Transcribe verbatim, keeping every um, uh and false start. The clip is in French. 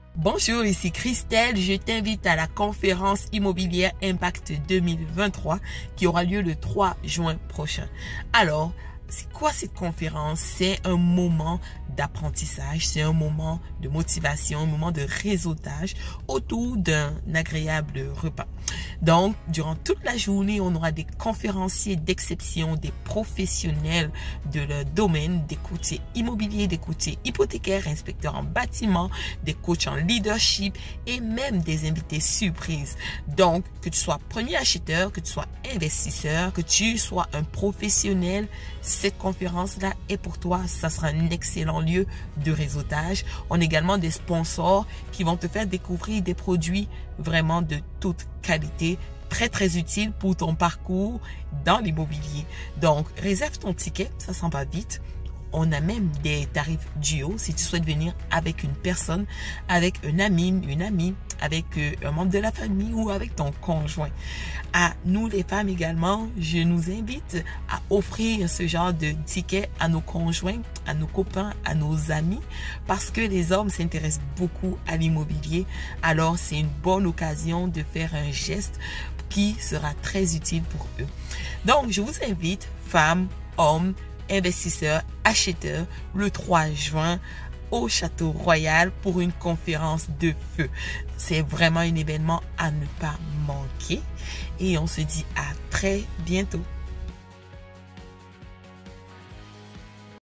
Bonjour, ici Christelle. Je t'invite à la conférence immobilière Impact deux mille vingt-trois qui aura lieu le trois juin prochain. Alors, c'est quoi cette conférence? C'est un moment d'apprentissage, c'est un moment de motivation, un moment de réseautage autour d'un agréable repas. Donc, durant toute la journée, on aura des conférenciers d'exception, des professionnels de leur domaine, des courtiers immobiliers, des courtiers hypothécaires, inspecteurs en bâtiment, des coachs en leadership et même des invités surprises. Donc, que tu sois premier acheteur, que tu sois investisseur, que tu sois un professionnel, cette conférence-là est pour toi. Ça sera un excellent lieu de réseautage. On a également des sponsors qui vont te faire découvrir des produits vraiment de toute qualité, très très utile pour ton parcours dans l'immobilier. Donc, réserve ton ticket, ça s'en va vite. On a même des tarifs duo si tu souhaites venir avec une personne, avec un ami, une amie, avec un membre de la famille ou avec ton conjoint. À nous les femmes également, je nous invite à offrir ce genre de tickets à nos conjoints, à nos copains, à nos amis, parce que les hommes s'intéressent beaucoup à l'immobilier. Alors c'est une bonne occasion de faire un geste qui sera très utile pour eux. Donc je vous invite, femmes, hommes, investisseurs, acheteurs, le trois juin au Château Royal pour une conférence de feu. C'est vraiment un événement à ne pas manquer et on se dit à très bientôt.